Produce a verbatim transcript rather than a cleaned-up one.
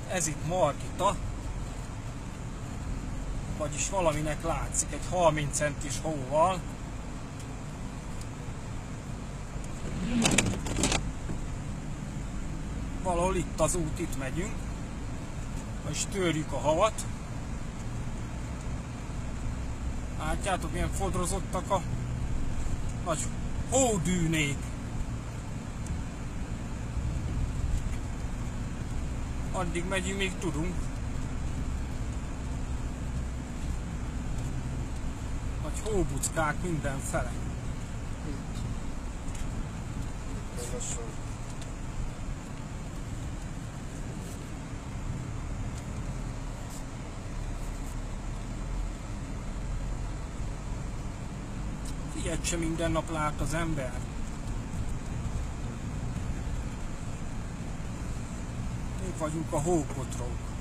Ez itt Margita, vagyis valaminek látszik egy harminc centis hóval. Valahol itt az út, itt megyünk, és törjük a havat. Látjátok, milyen fodrozottak a nagy hódűnék. Addig megyünk, még tudunk. Nagy hóbuckák mindenfele. Ilyet sem minden nap lát az ember. Mi vagyunk a hókotrók.